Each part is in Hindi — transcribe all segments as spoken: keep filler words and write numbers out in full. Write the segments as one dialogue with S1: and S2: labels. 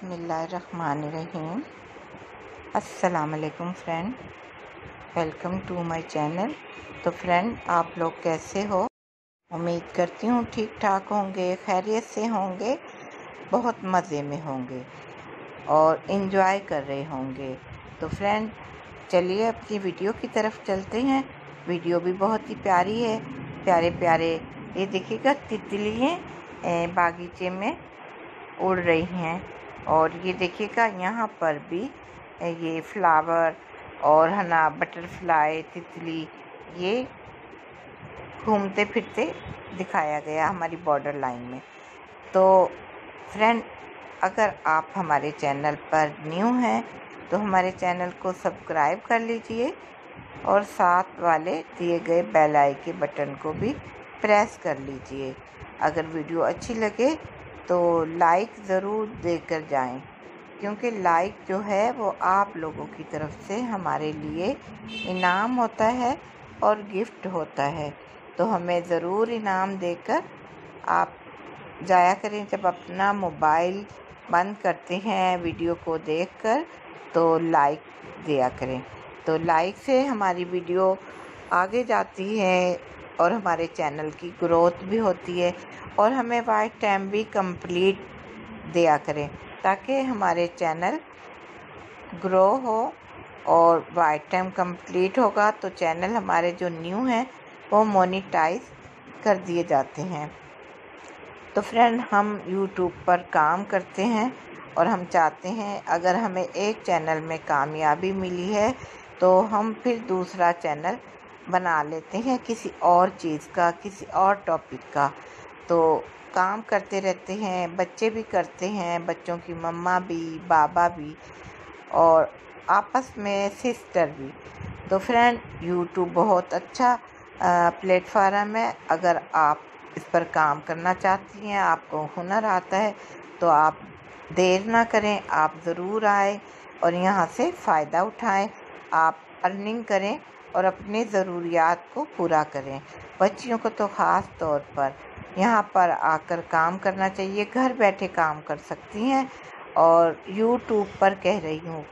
S1: बिस्मिल्लाहिर्रहमानिर्रहीम। अस्सलाम वालेकुम friend, welcome to my channel. तो फ्रेंड, आप लोग कैसे हो? उम्मीद करती हूँ ठीक ठाक होंगे, खैरियत से होंगे, बहुत मज़े में होंगे और इन्जॉय कर रहे होंगे। तो फ्रेंड, चलिए अपनी वीडियो की तरफ चलते हैं। वीडियो भी बहुत ही प्यारी है, प्यारे प्यारे ये देखिएगा तितलियाँ बागीचे में उड़ रही हैं। और ये देखिएगा यहाँ पर भी ये फ्लावर और है ना बटरफ्लाई तितली ये घूमते फिरते दिखाया गया हमारी बॉर्डर लाइन में। तो फ्रेंड, अगर आप हमारे चैनल पर न्यू हैं तो हमारे चैनल को सब्सक्राइब कर लीजिए और साथ वाले दिए गए बेल आइकन के बटन को भी प्रेस कर लीजिए। अगर वीडियो अच्छी लगे तो लाइक ज़रूर देकर जाएं, क्योंकि लाइक जो है वो आप लोगों की तरफ से हमारे लिए इनाम होता है और गिफ्ट होता है। तो हमें ज़रूर इनाम देकर आप जाया करें। जब अपना मोबाइल बंद करते हैं वीडियो को देखकर तो लाइक दिया करें। तो लाइक से हमारी वीडियो आगे जाती है और हमारे चैनल की ग्रोथ भी होती है और हमें वॉच टाइम भी कंप्लीट दिया करें, ताकि हमारे चैनल ग्रो हो। और वॉच टाइम कंप्लीट होगा तो चैनल हमारे जो न्यू हैं वो मोनेटाइज कर दिए जाते हैं। तो फ्रेंड, हम यूट्यूब पर काम करते हैं और हम चाहते हैं अगर हमें एक चैनल में कामयाबी मिली है तो हम फिर दूसरा चैनल बना लेते हैं किसी और चीज़ का, किसी और टॉपिक का। तो काम करते रहते हैं, बच्चे भी करते हैं, बच्चों की मम्मा भी, बाबा भी और आपस में सिस्टर भी। तो फ्रेंड, यूट्यूब बहुत अच्छा प्लेटफार्म है। अगर आप इस पर काम करना चाहती हैं, आपको हुनर आता है, तो आप देर ना करें, आप ज़रूर आए और यहाँ से फ़ायदा उठाएं। आप अर्निंग करें और अपने ज़रूरियात को पूरा करें। बच्चियों को तो ख़ास तौर पर यहाँ पर आकर काम करना चाहिए। घर बैठे काम कर सकती हैं और यूट्यूब पर कह रही हूँ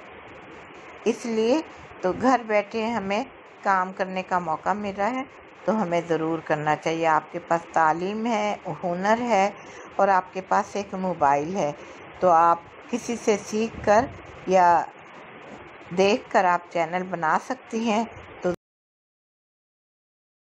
S1: इसलिए, तो घर बैठे हमें काम करने का मौका मिल रहा है तो हमें ज़रूर करना चाहिए। आपके पास तालीम है, हुनर है और आपके पास एक मोबाइल है, तो आप किसी से सीख कर या देख कर आप चैनल बना सकती हैं